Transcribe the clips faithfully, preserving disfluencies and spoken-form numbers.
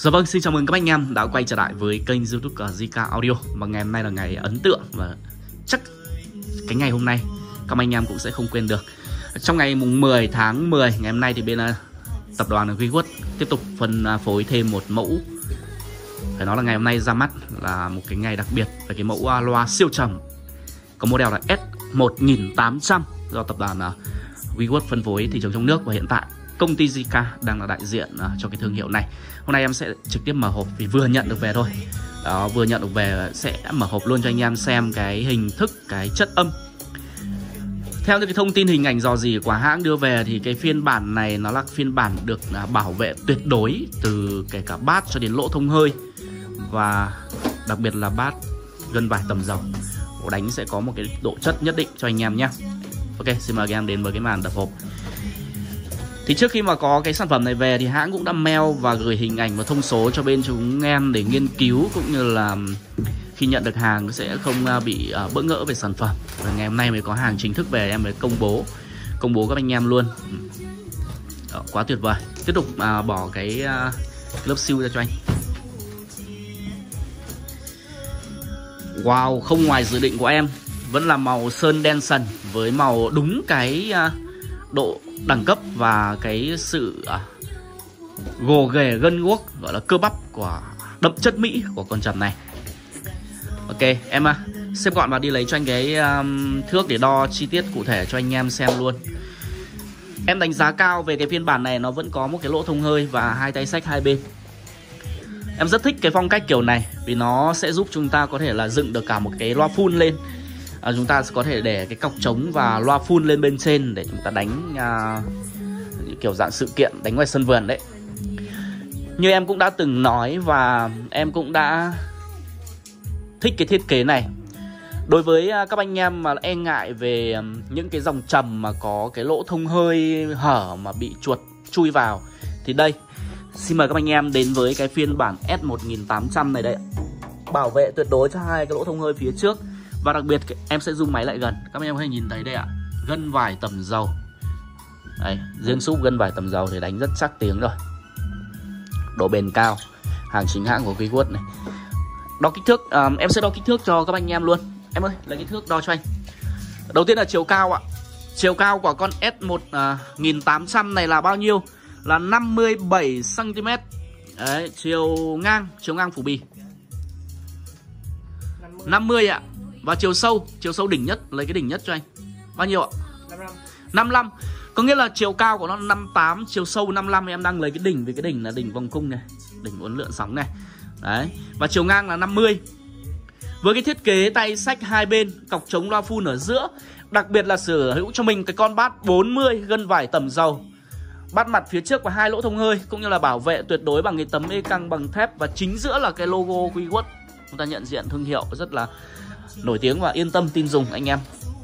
Dạ vâng, xin chào mừng các anh em đã quay trở lại với kênh YouTube của gi ca Audio. Và ngày hôm nay là ngày ấn tượng và chắc cái ngày hôm nay các anh em cũng sẽ không quên được. Trong ngày mùng mười tháng mười, ngày hôm nay thì bên uh, tập đoàn WeWork tiếp tục phân uh, phối thêm một mẫu. Phải nói là ngày hôm nay ra mắt là một cái ngày đặc biệt về cái mẫu uh, loa siêu trầm có model là S một nghìn tám trăm do tập đoàn uh, WeWork phân phối thị trường trong nước, và hiện tại công ty gi ca đang là đại diện uh, cho cái thương hiệu này. Hôm nay em sẽ trực tiếp mở hộp vì vừa nhận được về thôi. Đó, vừa nhận được về sẽ mở hộp luôn cho anh em xem cái hình thức, cái chất âm. Theo những cái thông tin hình ảnh dò dỉ của hãng đưa về thì cái phiên bản này nó là phiên bản được uh, bảo vệ tuyệt đối từ kể cả bát cho đến lỗ thông hơi, và đặc biệt là bát gân vải tầm dầu đánh sẽ có một cái độ chất nhất định cho anh em nhé. Ok, xin mời các em đến với cái màn đập hộp. Thì trước khi mà có cái sản phẩm này về thì hãng cũng đã mail và gửi hình ảnh và thông số cho bên chúng em để nghiên cứu, cũng như là khi nhận được hàng sẽ không bị bỡ ngỡ về sản phẩm. Và ngày hôm nay mới có hàng chính thức về, em mới công bố công bố các anh em luôn. Đó, quá tuyệt vời. Tiếp tục à, bỏ cái, à, cái lớp siêu ra cho anh. Wow, không ngoài dự định của em, vẫn là màu sơn đen sần với màu đúng cái à, độ đẳng cấp và cái sự à, gồ ghề gân guốc, gọi là cơ bắp của đậm chất Mỹ của con trầm này. Ok em à, xếp gọn vào đi lấy cho anh cái um, thước để đo chi tiết cụ thể cho anh em xem luôn. Em đánh giá cao về cái phiên bản này, nó vẫn có một cái lỗ thông hơi và hai tay xách hai bên. Em rất thích cái phong cách kiểu này vì nó sẽ giúp chúng ta có thể là dựng được cả một cái loa full lên. À, chúng ta có thể để cái cọc trống và loa full lên bên trên để chúng ta đánh à, kiểu dạng sự kiện, đánh ngoài sân vườn đấy. Như em cũng đã từng nói và em cũng đã thích cái thiết kế này. Đối với các anh em mà e ngại về những cái dòng trầm mà có cái lỗ thông hơi hở mà bị chuột chui vào thì đây, xin mời các anh em đến với cái phiên bản S một nghìn tám trăm này đây. Bảo vệ tuyệt đối cho hai cái lỗ thông hơi phía trước. Và đặc biệt em sẽ zoom máy lại gần, các anh em có thể nhìn thấy đây ạ, gân vải tầm dầu. Đấy, riêng súp gân vải tầm dầu thì đánh rất chắc tiếng rồi. Độ bền cao, hàng chính hãng của WeWork này. Đo kích thước, um, em sẽ đo kích thước cho các anh em luôn. Em ơi, lấy kích thước đo cho anh. Đầu tiên là chiều cao ạ. Chiều cao của con S một nghìn tám trăm này là bao nhiêu? Là năm mươi bảy xăng ti mét. Đấy, chiều ngang, chiều ngang phủ bì năm mươi ạ. Và chiều sâu, chiều sâu đỉnh nhất, lấy cái đỉnh nhất cho anh. Bao nhiêu ạ? năm mươi lăm. Có nghĩa là chiều cao của nó năm mươi tám, chiều sâu năm mươi lăm. Em đang lấy cái đỉnh, vì cái đỉnh là đỉnh vòng cung này, đỉnh uốn lượn sóng này. Đấy, và chiều ngang là năm mươi. Với cái thiết kế tay xách hai bên, cọc chống loa full ở giữa. Đặc biệt là sở hữu cho mình cái con bát bốn mươi gân vải tầm dầu, bát mặt phía trước và hai lỗ thông hơi, cũng như là bảo vệ tuyệt đối bằng cái tấm e căng bằng thép. Và chính giữa là cái logo WeWork. Chúng ta nhận diện thương hiệu rất là nổi tiếng và yên tâm tin dùng anh em.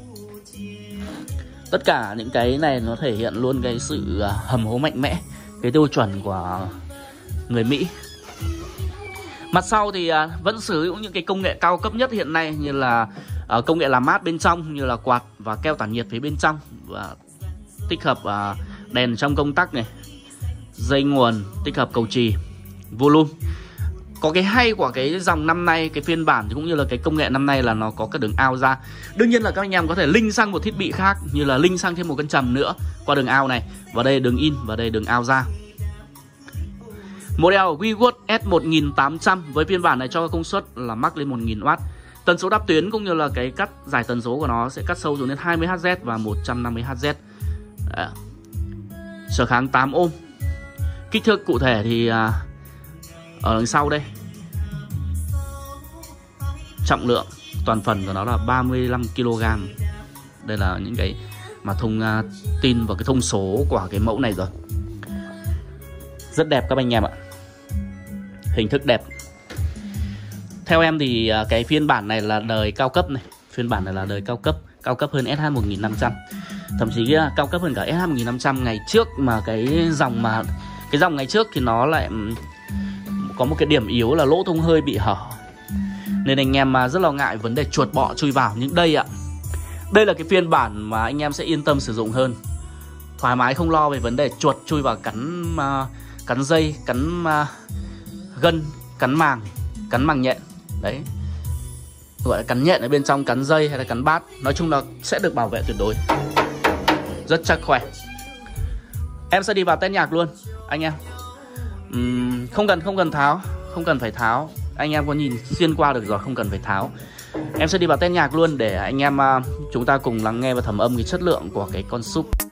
Tất cả những cái này nó thể hiện luôn cái sự hầm hố mạnh mẽ, cái tiêu chuẩn của người Mỹ. Mặt sau thì vẫn sử dụng những cái công nghệ cao cấp nhất hiện nay, như là công nghệ làm mát bên trong, như là quạt và keo tản nhiệt phía bên trong, và tích hợp đèn trong công tắc này, dây nguồn, tích hợp cầu trì, volume. Có cái hay của cái dòng năm nay, cái phiên bản cũng như là cái công nghệ năm nay là nó có cái đường out ra. Đương nhiên là các anh em có thể link sang một thiết bị khác, như là link sang thêm một cân trầm nữa qua đường out này, và đây đường in và đây đường out ra. Model WeWork S một nghìn tám trăm với phiên bản này cho công suất là max lên một nghìn oát. Tần số đáp tuyến cũng như là cái cắt giải tần số của nó sẽ cắt sâu xuống đến hai mươi héc và một trăm năm mươi héc. Trở kháng tám ôm. Kích thước cụ thể thì ở đằng sau đây. Trọng lượng toàn phần của nó là ba mươi lăm ki lô gam. Đây là những cái mà thông uh, tin vào cái thông số của cái mẫu này rồi. Rất đẹp các anh em ạ. Hình thức đẹp. Theo em thì uh, cái phiên bản này là đời cao cấp này. Phiên bản này là đời cao cấp, cao cấp hơn S H một nghìn năm trăm. Thậm chí uh, cao cấp hơn cả S H một nghìn năm trăm ngày trước, mà cái dòng mà cái dòng ngày trước thì nó lại có một cái điểm yếu là lỗ thông hơi bị hở, nên anh em rất lo ngại vấn đề chuột bọ chui vào. Nhưng đây ạ, đây là cái phiên bản mà anh em sẽ yên tâm sử dụng hơn, thoải mái không lo về vấn đề chuột chui vào cắn uh, cắn dây, cắn uh, gân cắn màng, cắn màng nhện. Đấy, gọi là cắn nhện ở bên trong, cắn dây hay là cắn bát. Nói chung là sẽ được bảo vệ tuyệt đối, rất chắc khỏe. Em sẽ đi vào test nhạc luôn anh em. uhm, Không cần không cần tháo, không cần phải tháo. Anh em có nhìn xuyên qua được rồi, không cần phải tháo. Em sẽ đi vào test nhạc luôn để anh em uh, chúng ta cùng lắng nghe và thẩm âm cái chất lượng của cái con súp.